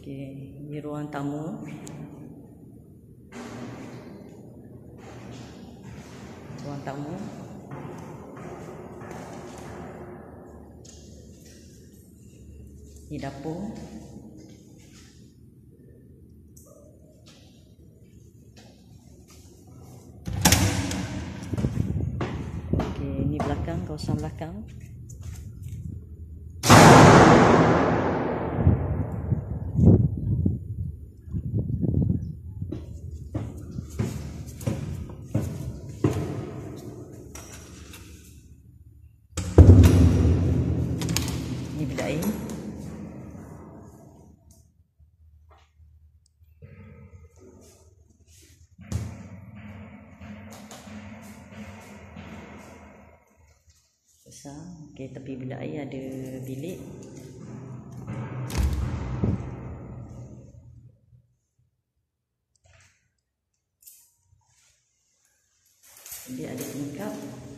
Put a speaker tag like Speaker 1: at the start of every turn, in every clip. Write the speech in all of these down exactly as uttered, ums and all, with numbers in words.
Speaker 1: Okey, ini ruang tamu. Ruang tamu. Ini dapur. Okey, ini belakang, kawasan belakang. Ini bilik air. Besar. Okey, tepi bilik air ada bilik. Dia ada tingkap.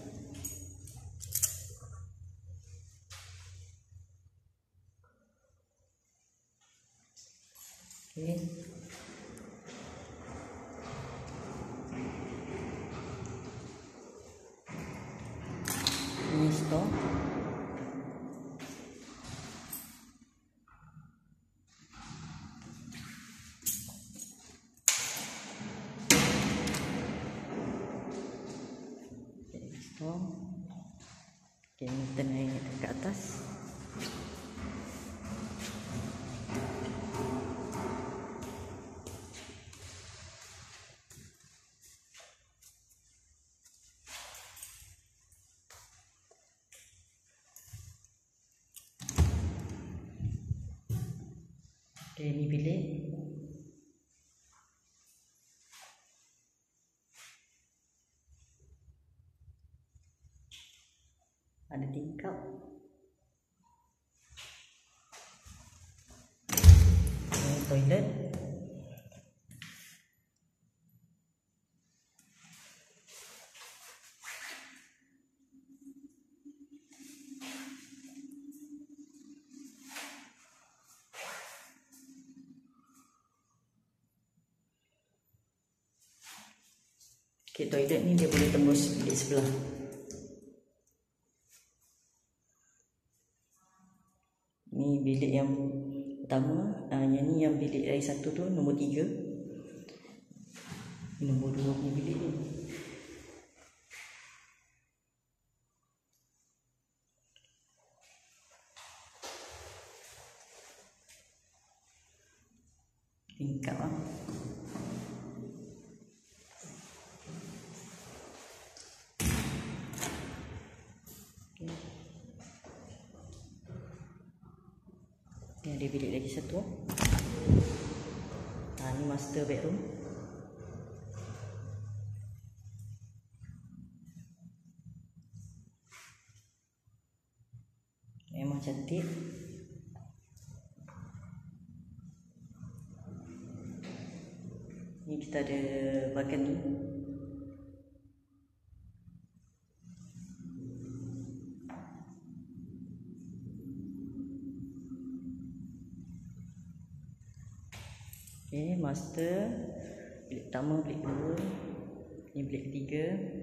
Speaker 1: Okey. Ini store. Okay, store. Okay, ini kita naik ke atas. Okay, ini bilik. Ada tingkap. Ini toilet. Okay, toilet ni dia boleh tembus bilik sebelah. Ni bilik yang pertama. Ah, yang ni yang bilik air satu tu, nombor tiga. Nombor dua punya bilik ni. Tingkap lah. Ni ada bilik lagi satu. Ha, ni master bedroom. Memang cantik. Ni kita ada balcony. Okay, master, bilik pertama, bilik kedua, ni bilik ketiga.